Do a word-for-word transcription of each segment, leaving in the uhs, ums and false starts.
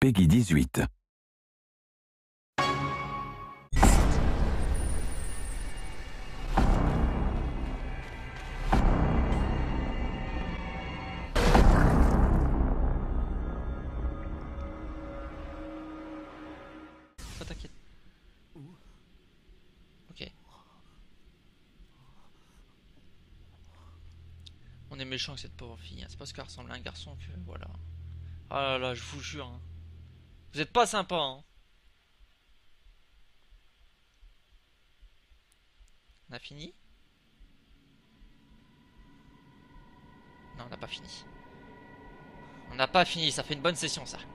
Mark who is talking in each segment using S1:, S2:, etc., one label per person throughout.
S1: Peggy dix-huit.
S2: Pas t'inquiète. Ok. On est méchant avec cette pauvre fille, hein. C'est parce qu'elle ressemble à un garçon que voilà. Ah là là, je vous jure, hein. Vous êtes pas sympa, hein. On a fini? Non, on n'a pas fini. On n'a pas fini, ça fait une bonne session ça.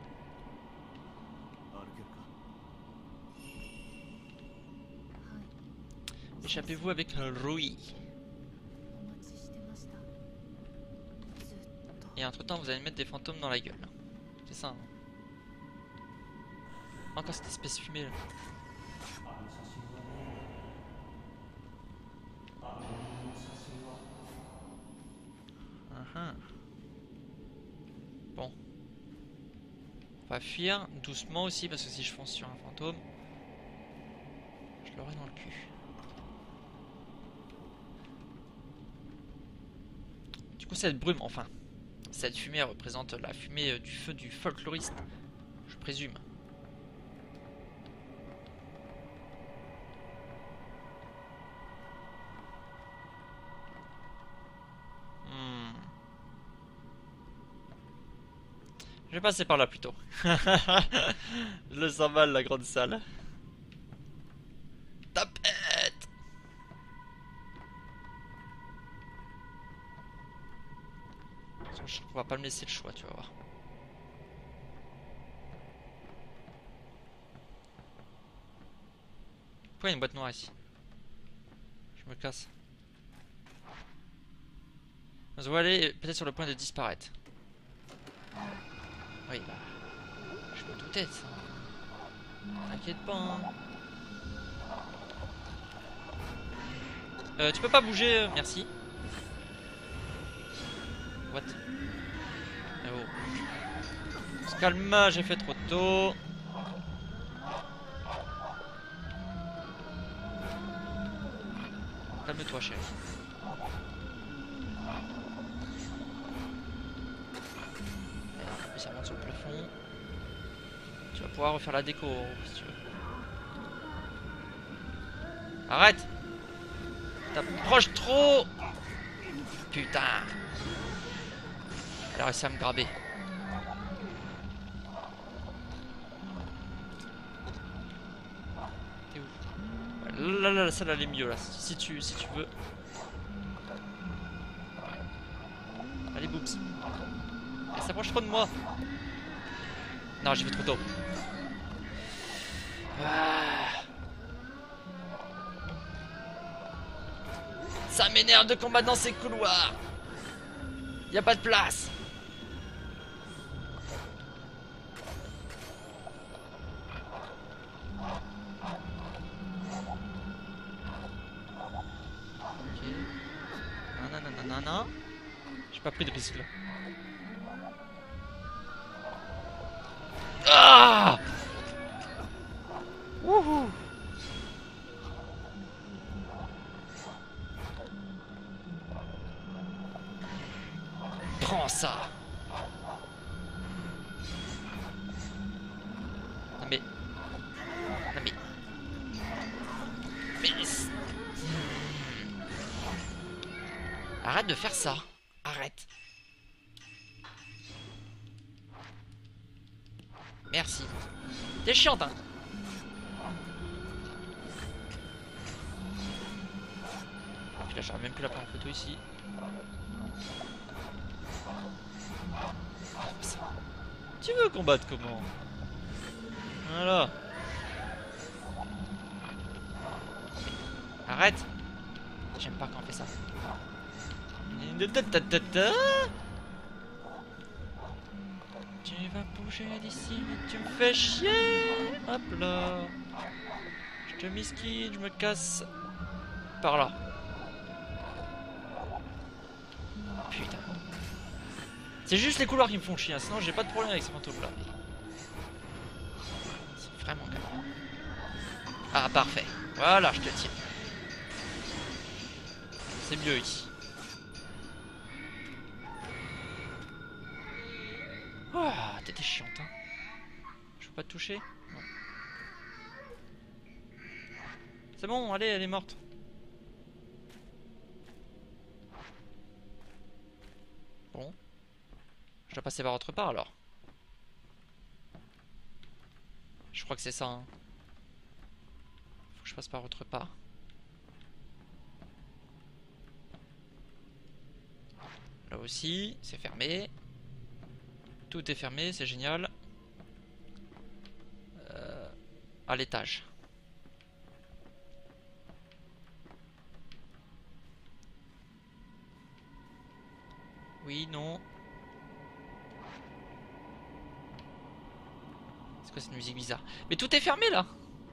S2: Échappez-vous avec Rui. Et entre temps vous allez mettre des fantômes dans la gueule. C'est ça, hein. Encore cette espèce fumée là. Uh-huh. Bon. On va fuir doucement aussi parce que si je fonce sur un fantôme, je l'aurai dans le cul. Du coup cette brume, enfin, cette fumée représente la fumée du feu du folkloriste, je présume. Hmm. Je vais passer par là plutôt. Je le sens mal la grande salle. Tapette. On va pas me laisser le choix, tu vas voir. Pourquoi il y a une boîte noire ici? Je me casse. On se voit aller peut-être sur le point de disparaître. Oui, bah. Je me doutais de ça. T'inquiète pas, hein. Euh, tu peux pas bouger, euh, merci. What? Eh oh. On se calme, j'ai fait trop tôt. Calme-toi, chérie. Et ça monte sur le plafond. Tu vas pouvoir refaire la déco si tu veux. Arrête! T'approches trop! Putain! Elle a réussi à me graber. T'es où? Ouais, là, là, là, ça là, elle est mieux là. Si tu, si tu veux. Allez, boops. Elle s'approche trop de moi. Non, j'y vais trop tôt. Ah. Ça m'énerve de combattre dans ces couloirs. Y a pas de place. Ok. Nanana, nanana. J'ai pas pris de risque là. Ah! Wouhou! Prends ça! Non mais... Non mais... Mais... Arrête de faire ça! Arrête! Merci. T'es chiante, hein. Puis là, j'aurais même plus la prendre en photo ici. Tu veux combattre comment? Voilà. Arrête. J'aime pas quand on fait ça. Tu vas bouger d'ici, mais tu me fais chier. Hop là. Je te misquine, je me casse par là. Putain. C'est juste les couloirs qui me font chier, hein. Sinon j'ai pas de problème avec ces fantômes là. vraiment calme. Ah, parfait. Voilà, je te tiens. C'est mieux ici. Oh, t'étais chiante, hein. Je peux pas te toucher? Non. C'est bon, allez, elle est morte. Bon. Je dois passer par autre part alors. Je crois que c'est ça, hein. Faut que je passe par autre part. Là aussi, c'est fermé. Tout est fermé, c'est génial. Euh, à l'étage. Oui, non. C'est quoi cette musique bizarre? Mais tout est fermé là.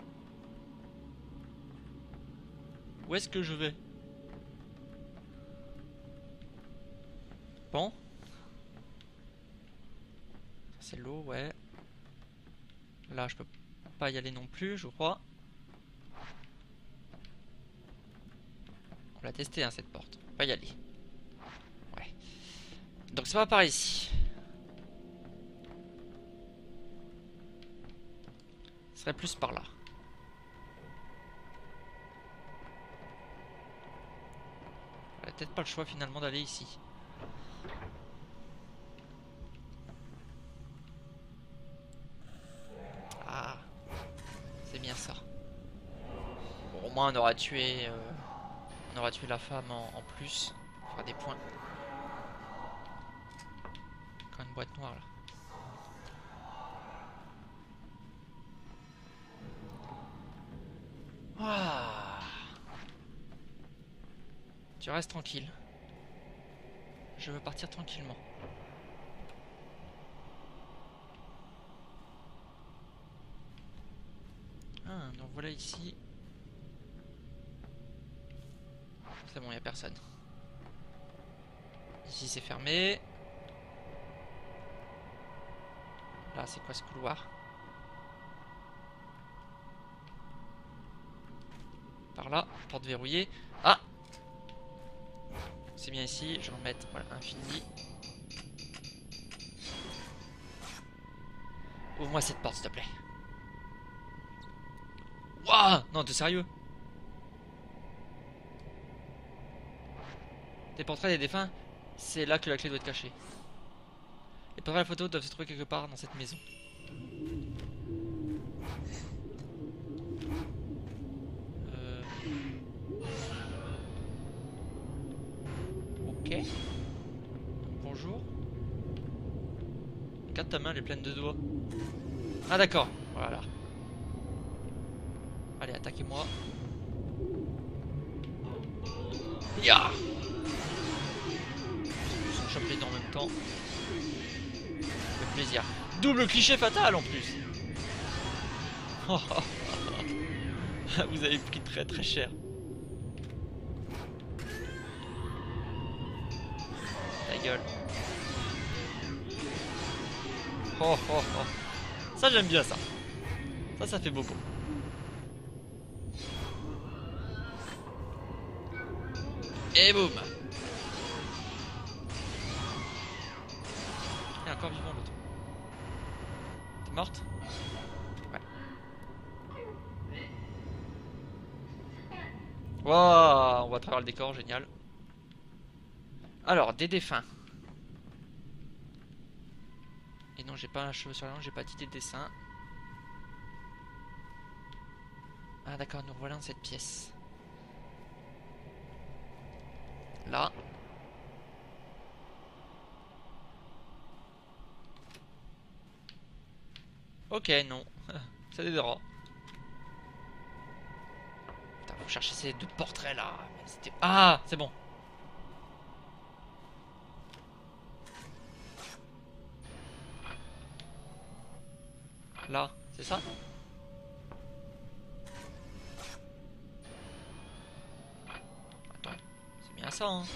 S2: Où est-ce que je vais? Bon. C'est l'eau, ouais. Là, je peux pas y aller non plus, je crois. On l'a testé, hein, cette porte. On peut pas y aller. Ouais. Donc, c'est pas par ici. Ce serait plus par là. On a peut-être pas le choix finalement d'aller ici. Ah. C'est bien ça. Bon, au moins, on aura tué... Euh, on aura tué la femme en, en plus. On fera des points. Quand une boîte noire là. Ah. Tu restes tranquille. Je veux partir tranquillement. Ah, donc voilà ici. C'est bon, il n'y a personne. Ici c'est fermé. Là c'est quoi ce couloir? Par là, porte verrouillée. Ah! C'est bien ici, je vais en mettre voilà, infini. Ouvre-moi cette porte s'il te plaît. Waouh! Non, t'es sérieux? Des portraits des défunts, c'est là que la clé doit être cachée. Les portraits et la photo doivent se trouver quelque part dans cette maison. Euh... Ok. Bonjour. Regarde ta main, elle est pleine de doigts. Ah d'accord, voilà. Allez, attaquez-moi. Ya! Ils sont chopés en même temps. Ça fait plaisir. Double cliché fatal en plus. Vous avez pris très très cher. Ta gueule. Oh oh oh. Ça j'aime bien ça. Ça ça fait bobo. Et boum. Il est encore vivant l'autre. T'es morte? Ouais. Waouh, on va travers le décor, génial. Alors, des défunts. Et non, j'ai pas un cheveu sur la langue, j'ai pas d'idée de dessin. Ah d'accord, nous revoilà dans cette pièce. Là. Ok, non. C'est des draps. Putain, faut chercher ces deux portraits là. Ah, c'est bon. Là, c'est ça? Attends, c'est bien ça, hein.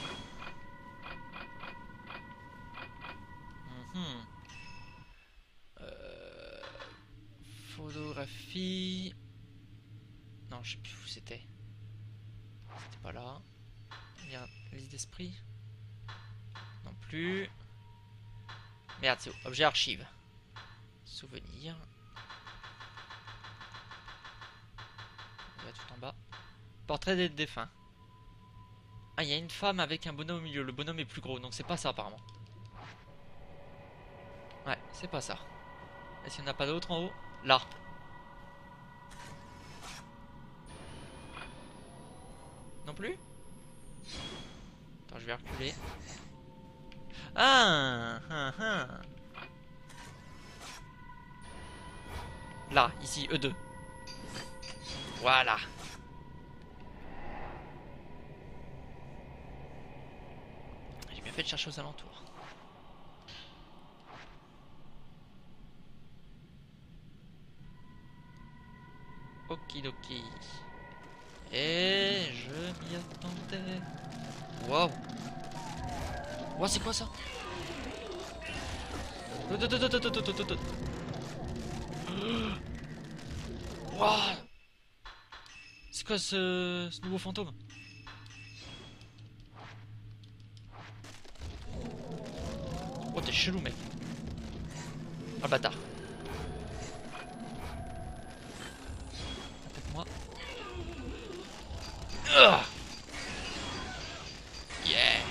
S2: Mm-hmm. euh... Géographie. Non, je sais plus où c'était. C'était pas là. Il y a une liste d'esprit. Non plus. Merde, c'est où? Objet archive. Souvenir. Il y a tout en bas. Portrait des défunts. Ah, il y a une femme avec un bonhomme au milieu. Le bonhomme est plus gros, donc c'est pas ça apparemment. Ouais, c'est pas ça. Est-ce qu'il n'y en a pas d'autres en haut? Là. Non plus? Attends, je vais reculer. Ah, ah, ah. Là, ici, E deux. Voilà. J'ai bien fait de chercher aux alentours. Okidoki. Et je m'y attendais. Waouh. Waouh, c'est quoi ça? Waouh. C'est quoi ce... ce nouveau fantôme? Oh, t'es chelou, mec. Ah, le bâtard. Attaque-moi. Uh yeah.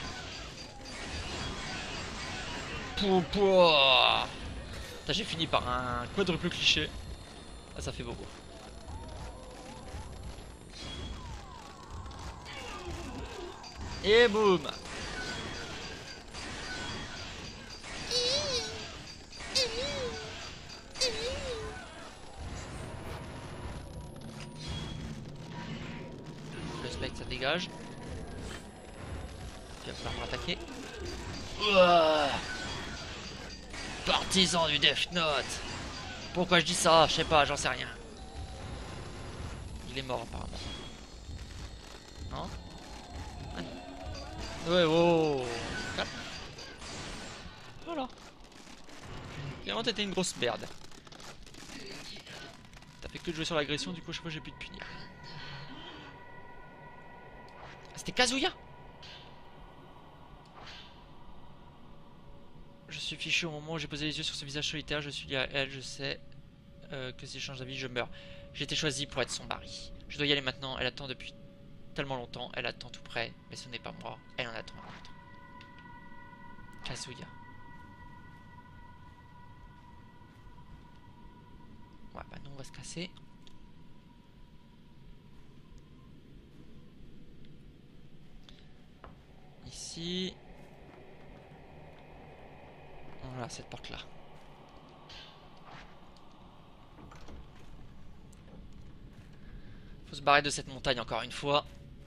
S2: Pou pou. J'ai fini par un quadruple cliché. Ah, ça fait beaucoup. Et boum. Le spectre, ça dégage. Il va falloir me rattaquer. Ouah. Partisan du Death Note. Pourquoi je dis ça? Je sais pas, j'en sais rien. Il est mort apparemment. Non? Ah non. Ouais, oh. Calme. Voilà. Clairement, t'étais une grosse merde. T'as fait que de jouer sur l'agression, du coup, je sais pas, j'ai pu te punir. Ah, c'était Kazuya? Je suis fichu au moment où j'ai posé les yeux sur ce visage solitaire. Je suis lié à elle, je sais euh, que si je change d'avis, je meurs. J'ai été choisi pour être son mari. Je dois y aller maintenant. Elle attend depuis tellement longtemps. Elle attend tout près, mais ce n'est pas moi. Elle en attend un autre. Kazuya. Ouais, bah nous on va se casser. Ici. Voilà, cette porte là. Faut se barrer de cette montagne encore une fois.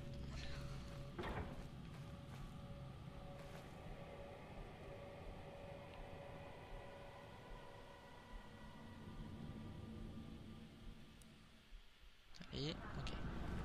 S2: Et ok.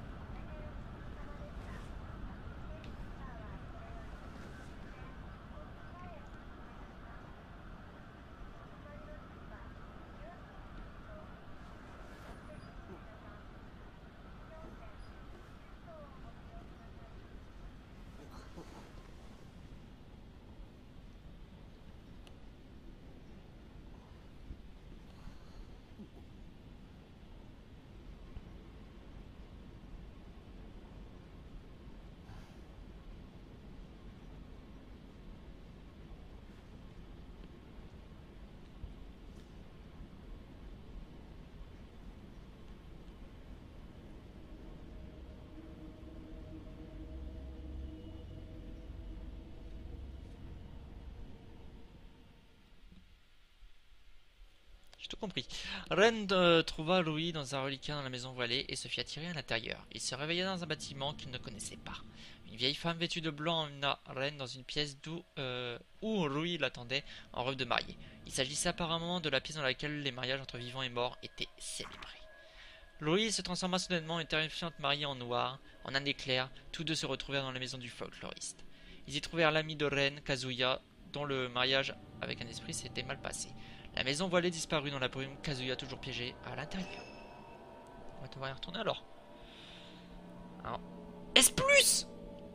S2: J'ai tout compris. Ren euh, trouva Louis dans un reliquaire dans la maison voilée et se fit attirer à l'intérieur. Il se réveilla dans un bâtiment qu'il ne connaissait pas. Une vieille femme vêtue de blanc emmena Ren dans une pièce d'où, euh, où Louis l'attendait en robe de mariée. Il s'agissait apparemment de la pièce dans laquelle les mariages entre vivants et morts étaient célébrés. Louis se transforma soudainement en une terrifiante mariée en noir. En un éclair, tous deux se retrouvèrent dans la maison du folkloriste. Ils y trouvèrent l'ami de Ren, Kazuya, dont le mariage avec un esprit s'était mal passé. La maison voilée disparue dans la brume, Kazuya toujours piégé à l'intérieur. On va devoir y retourner alors. Alors, S plus.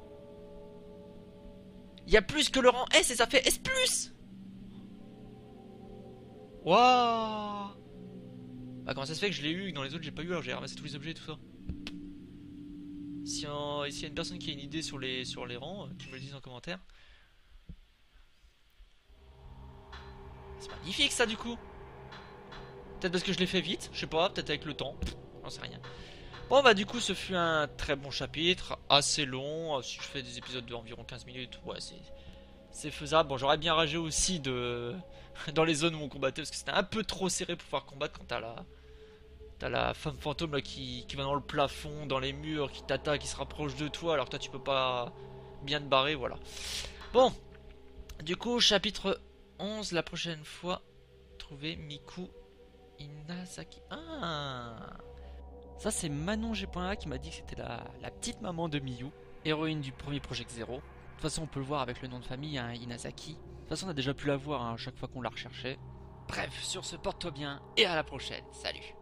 S2: Il y a plus que le rang S et ça fait S plus. Waouh. Bah comment ça se fait que je l'ai eu et que dans les autres j'ai pas eu alors j'ai ramassé tous les objets et tout ça. Si en... S'il y a une personne qui a une idée sur les, sur les rangs, qui me le dise en commentaire. C'est magnifique ça du coup. Peut-être parce que je l'ai fait vite, je sais pas, peut-être avec le temps, j'en sais rien. Bon bah du coup ce fut un très bon chapitre, assez long, si je fais des épisodes d'environ quinze minutes, ouais c'est... C'est faisable. Bon j'aurais bien ragé aussi de... dans les zones où on combattait parce que c'était un peu trop serré pour pouvoir combattre quand t'as la... T'as la femme fantôme là qui... qui va dans le plafond, dans les murs, qui t'attaque, qui se rapproche de toi alors que toi tu peux pas bien te barrer, voilà. Bon, du coup chapitre onze, la prochaine fois, trouver Miku Inazaki. Ah, ça c'est Manon G.A qui m'a dit que c'était la, la petite maman de Miyu, héroïne du premier Project Zero. De toute façon on peut le voir avec le nom de famille, hein, Inazaki. De toute façon on a déjà pu la voir hein, à chaque fois qu'on l'a recherché. Bref, sur ce, porte-toi bien et à la prochaine. Salut.